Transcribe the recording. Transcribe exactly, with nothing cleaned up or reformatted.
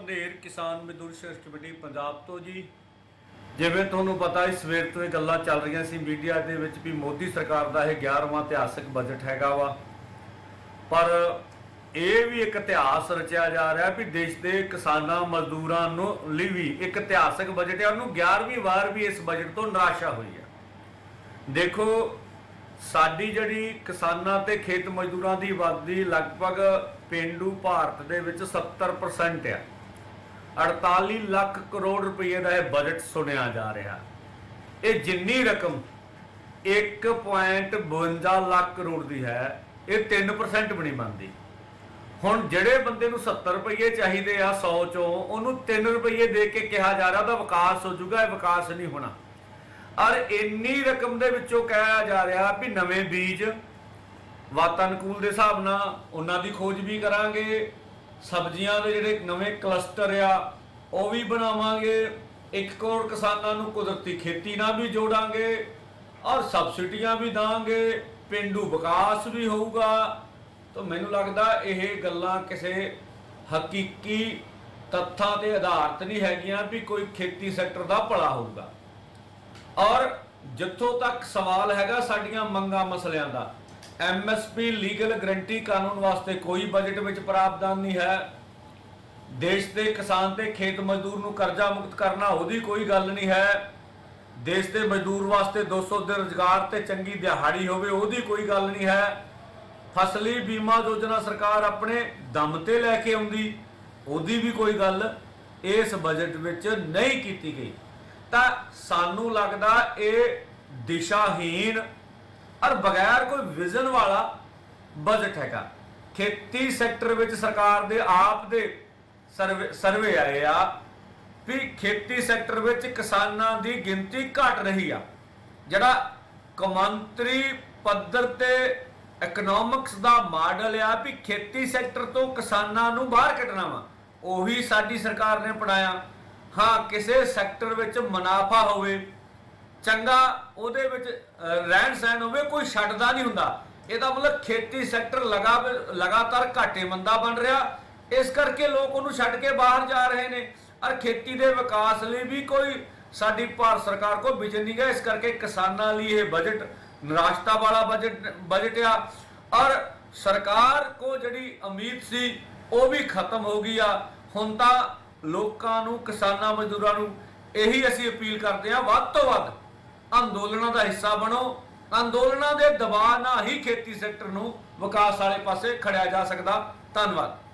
अंधेर किसान मजदूर संघर्ष कमेटी पंजाब तो जी। जिवें तुहानूं पता है सवेर तो ये गल्लां चल रही सी मीडिया दे विच भी मोदी सरकार का यह ग्यारहवां इतिहासक बजट हैगा वा, पर यह भी एक इतिहास रचिया जा रहा भी देश के किसानां मजदूरां नूं लई भी एक इतिहासक बजट है। उन्होंने ग्यारहवीं वार भी इस बजट तो निराशा हुई है। देखो साडी जिहड़ी किसानां ते खेत मजदूरां की आबादी लगभग पेंडू भारत दे विच सत्तर परसेंट है। अड़ताली लाख करोड़ रुपये का यह बजट सुनिया जा रहा। ये जिन्नी रकम एक पॉइंट बवंजा लाख करोड़ की है, ये तीन परसेंट भी नहीं बनती। हुण जिहड़े बंदे नूं सत्तर रुपये चाहिए आ सौ चों उन्होंने तीन रुपये दे के कहा जा रहा तो विकास हो जूगा, विकास नहीं होना। और इन्नी रकम दे विचों कहा जा रहा भी नवें बीज वातानुकूल के हिसाब नाल उन्हां दी खोज भी करांगे, सब्जियां दे जिहड़े नवें क्लस्टर आ वो भी बनावांगे, एक करोड़ किसानां नूं कुदरती खेती नाल भी जोड़ांगे और सब्सिडियां भी दांगे, पेंडू विकास भी होऊगा। तो मैनूं लगदा यह गल्लां किसी हकीकी तत्थां ते आधारित नहीं हैगियां भी कोई खेती सैक्टर का भला होऊगा। और जिथों तक सवाल हैगा साडियां मंगां मसलियां दा, M S P legal guarantee कानून वास्ते कोई बजट में प्रावधान नहीं है। देश के किसान ते खेत मजदूर नूं कर्जा मुक्त करना उहदी कोई गल नहीं है। देश के मजदूर वास्ते दो सौ दिन रोजगार ते चंगी दिहाड़ी होवे उहदी कोई गल नहीं है। फसली बीमा योजना सरकार अपने दम ते लैके आउंदी उहदी भी कोई गल इस बजट विच नहीं कीती गई। तो सानू लगदा ये दिशाहीन और बगैर कोई विजन वाला बजट हैगा। खेती सैक्टर विच सरकार दे आप दे सर्वे सर्वे आए आ भी खेती सैक्टर विच किसानां दी गिनती घट रही आ। जिहड़ा कौमांतरी पद्धर ते इकनॉमिक्स दा मॉडल आ भी खेती सैक्टर तो किसानां नूं बाहर कढना वा, उही साडी सरकार ने अपनाया। हाँ, किसी सैक्टर विच मुनाफा होवे चंगा उहदे विच रहन सहन होवे, कोई छड्डदा नहीं हुंदा। इहदा मतलब खेती सैक्टर लगा लगातार घाटे मंदा बन रहा, इस करके लोग उन्होंने छड्ड के बाहर जा रहे हैं। और खेती के विकास लिए भी कोई साडी भारत सरकार को विजन नहीं है। इस करके किसानां लई यह बजट निराशता वाला बजट बजट आ। और सरकार को जिहड़ी उम्मीद सी वो भी खत्म हो गई आ। हुण तां लोकां नूं किसानां मजदूरां नूं यही असीं अपील करते हैं, वध तो वध अंदोलनां दा हिस्सा बनो। अंदोलनां दे दबाव नाल ही खेती सैक्टर नूं विकास वाले पासे खड़िया जा सकदा। धन्नवाद।